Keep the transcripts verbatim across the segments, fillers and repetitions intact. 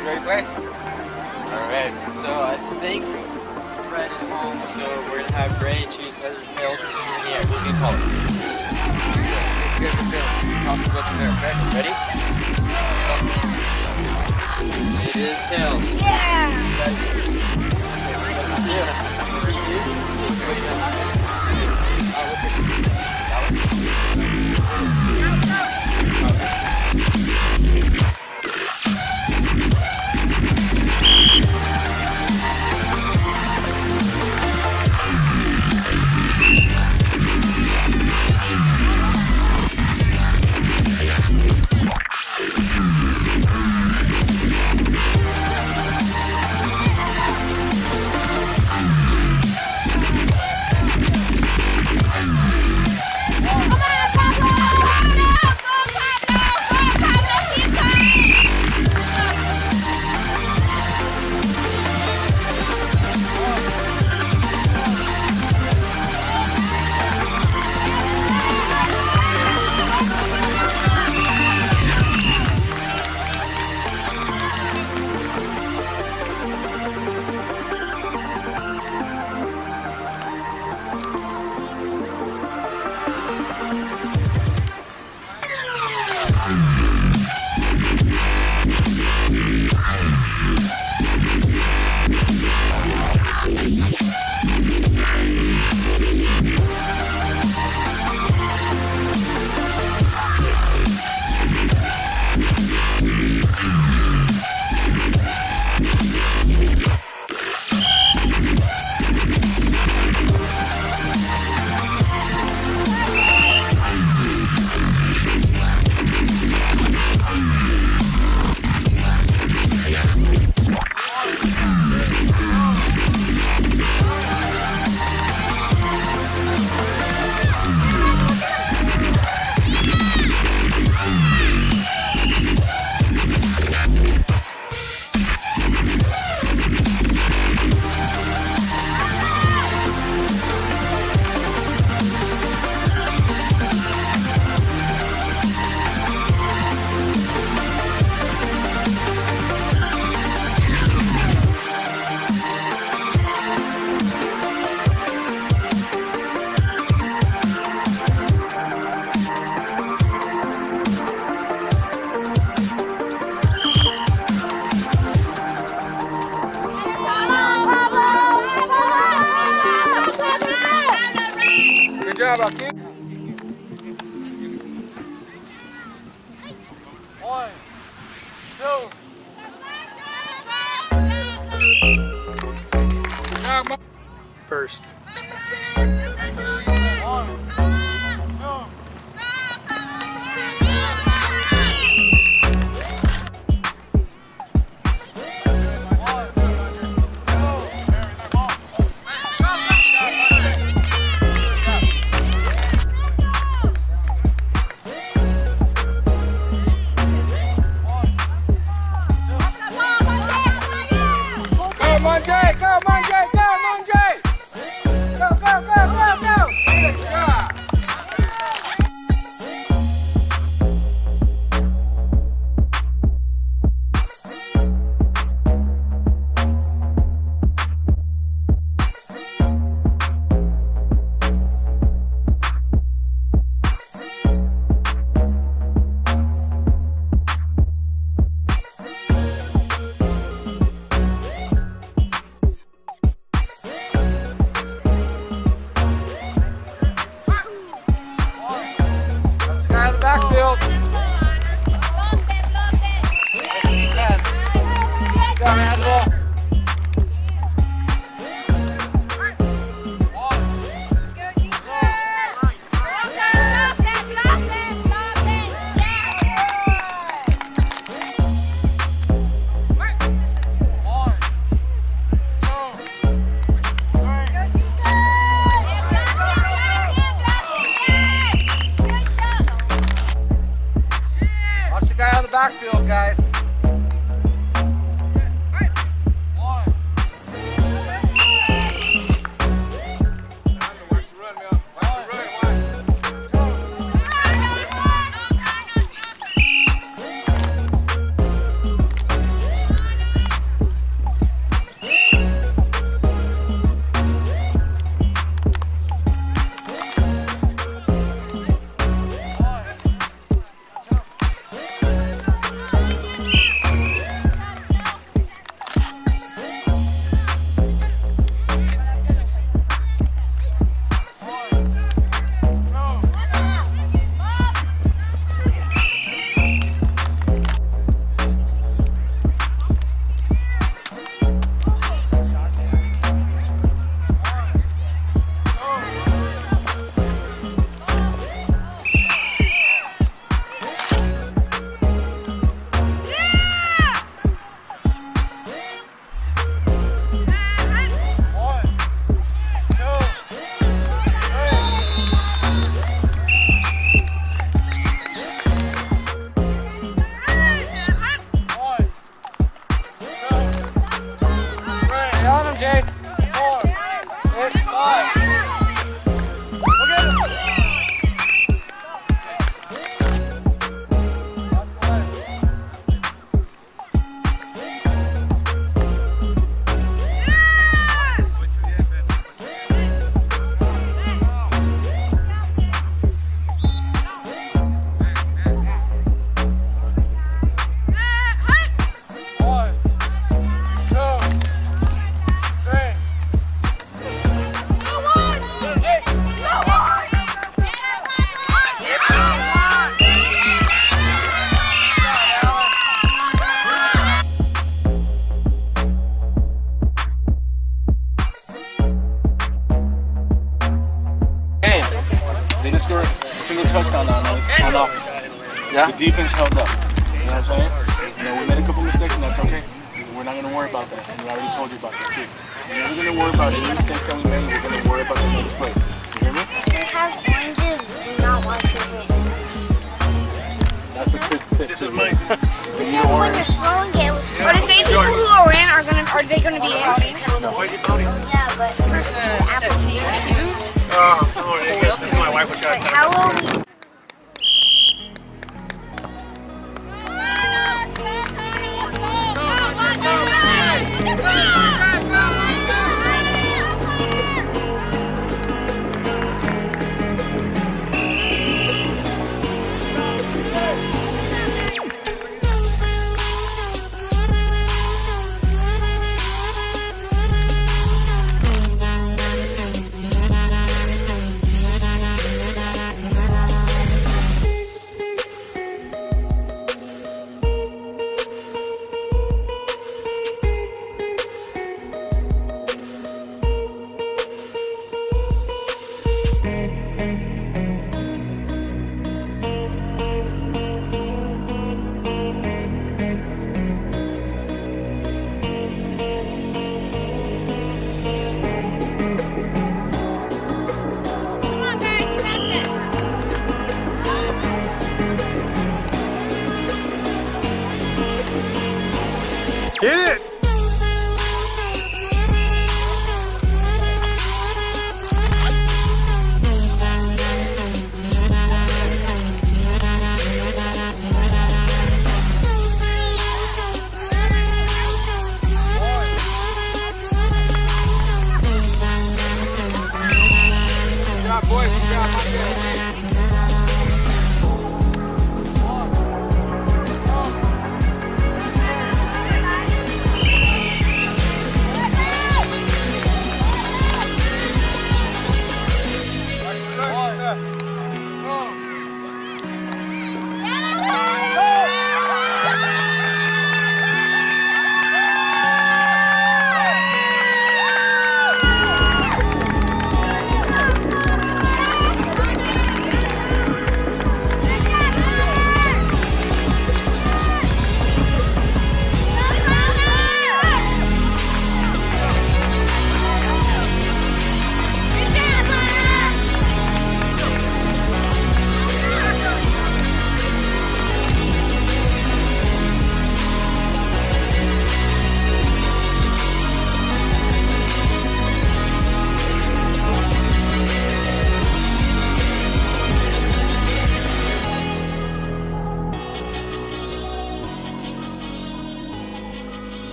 guys ready to play? Alright, so I think Red is home, so we're gonna have Gray choose heads or tails in the air. Who's gonna call it? So, if you guys are feeling, toss the up in there, okay? Ready? It is tails. Yeah! Good job, Aki. One, two. First. Monjay, go Monjay, go Monjay! Go, go, go, go, go! Good job! Backfield. Go, handle. Guy on the backfield, guys. One. on offense. Yeah. The defense held up. You know what I'm saying? You know, we made a couple mistakes and that's okay. We're not going to worry about that. And we already told you about that too. We're never going to worry about any mistakes that we made. We're going to worry about the next play. You hear me? If you have oranges, do not wash your hands. That's a quick tip. This is my. Then when you're throwing it, it was Are the same people who are in are gonna are they gonna be in? yeah, but first the apple juice. Oh, this is my wife was trying But how will we? Hit it! Good job, boys. Good job.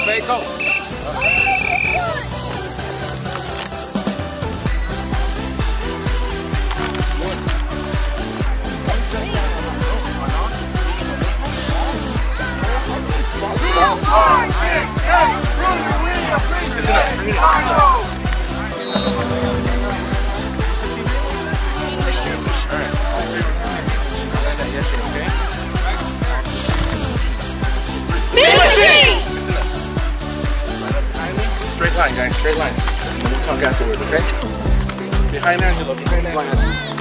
Okay, go. Listen up. Bring it up. Straight line, guys, straight line. And we'll talk afterwards, okay? Behind Angelo, behind Angelo.